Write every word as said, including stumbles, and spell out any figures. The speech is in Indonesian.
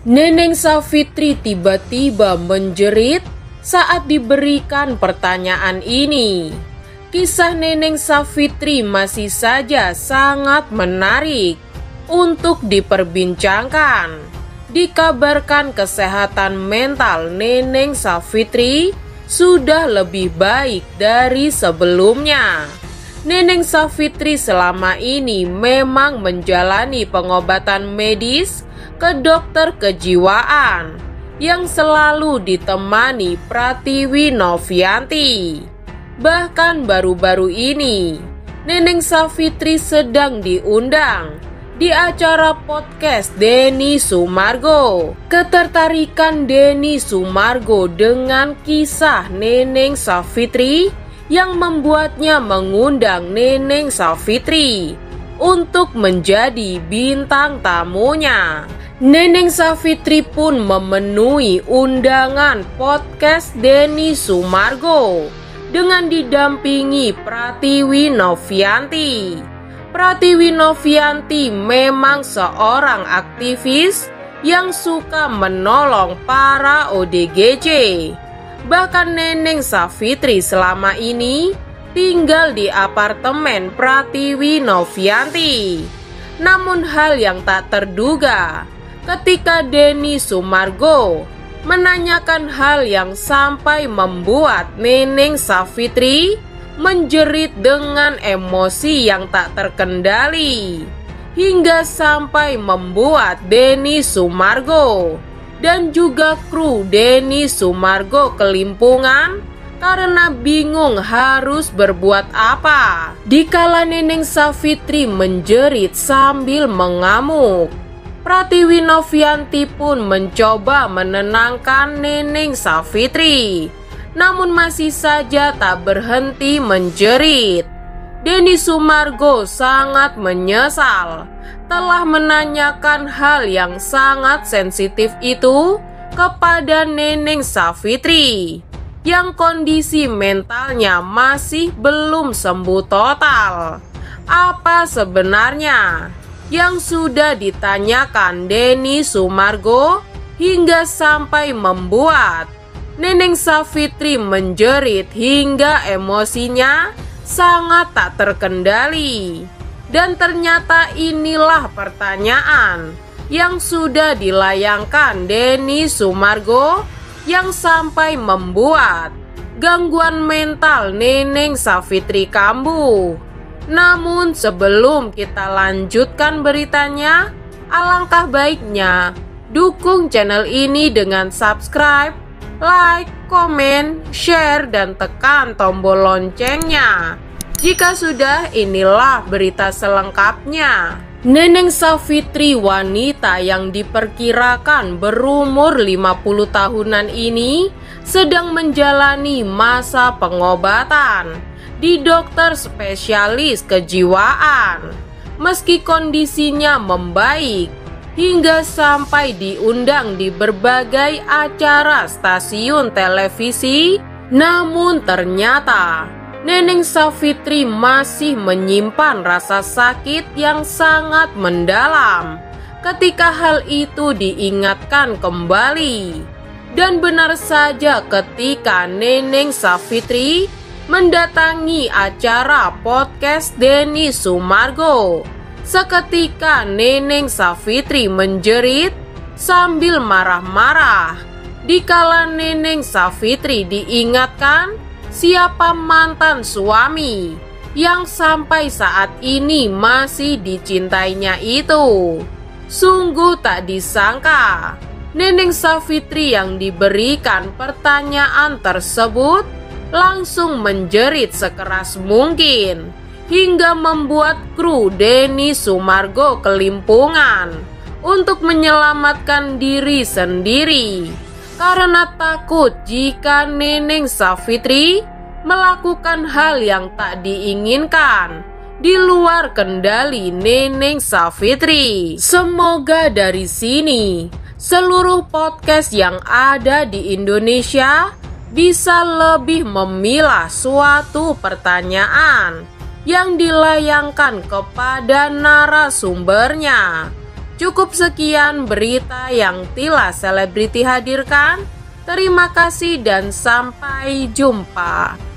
Neneng Savitri tiba-tiba menjerit saat diberikan pertanyaan ini. Kisah Neneng Savitri masih saja sangat menarik untuk diperbincangkan. Dikabarkan kesehatan mental Neneng Savitri sudah lebih baik dari sebelumnya. Neneng Savitri selama ini memang menjalani pengobatan medis ke dokter kejiwaan yang selalu ditemani Pratiwi Novianti. Bahkan baru-baru ini, Neneng Savitri sedang diundang di acara podcast Denny Sumargo. Ketertarikan Denny Sumargo dengan kisah Neneng Savitri yang membuatnya mengundang Neneng Savitri untuk menjadi bintang tamunya. Neneng Savitri pun memenuhi undangan podcast Denny Sumargo dengan didampingi Pratiwi Novianti. Pratiwi Novianti memang seorang aktivis yang suka menolong para O D G J. Bahkan Neneng Savitri selama ini tinggal di apartemen Pratiwi Novianti. Namun hal yang tak terduga ketika Denny Sumargo menanyakan hal yang sampai membuat Neneng Savitri menjerit dengan emosi yang tak terkendali, hingga sampai membuat Denny Sumargo dan juga kru Denny Sumargo kelimpungan karena bingung harus berbuat apa. Dikala Neneng Savitri menjerit sambil mengamuk, Pratiwi Novianti pun mencoba menenangkan Neneng Savitri, namun masih saja tak berhenti menjerit. Denny Sumargo sangat menyesal telah menanyakan hal yang sangat sensitif itu kepada Neneng Savitri yang kondisi mentalnya masih belum sembuh total. Apa sebenarnya yang sudah ditanyakan Denny Sumargo hingga sampai membuat Neneng Savitri menjerit hingga emosinya sangat tak terkendali? Dan ternyata inilah pertanyaan yang sudah dilayangkan Denny Sumargo yang sampai membuat gangguan mental Neneng Savitri kambuh. Namun sebelum kita lanjutkan beritanya, alangkah baiknya dukung channel ini dengan subscribe, like, komen, share, dan tekan tombol loncengnya. Jika sudah, inilah berita selengkapnya. Neneng Savitri, wanita yang diperkirakan berumur lima puluh tahunan ini, sedang menjalani masa pengobatan di dokter spesialis kejiwaan. Meski kondisinya membaik hingga sampai diundang di berbagai acara stasiun televisi, namun ternyata Neneng Savitri masih menyimpan rasa sakit yang sangat mendalam ketika hal itu diingatkan kembali. Dan benar saja, ketika Neneng Savitri mendatangi acara podcast Denny Sumargo, seketika Neneng Savitri menjerit sambil marah-marah dikala Neneng Savitri diingatkan siapa mantan suami yang sampai saat ini masih dicintainya itu. Sungguh tak disangka, Neneng Savitri yang diberikan pertanyaan tersebut langsung menjerit sekeras mungkin hingga membuat kru Denny Sumargo kelimpungan untuk menyelamatkan diri sendiri karena takut jika Neneng Savitri melakukan hal yang tak diinginkan di luar kendali Neneng Savitri. Semoga dari sini seluruh podcast yang ada di Indonesia bisa lebih memilah suatu pertanyaan yang dilayangkan kepada narasumbernya. Cukup sekian berita yang Tila Selebriti hadirkan. Terima kasih dan sampai jumpa.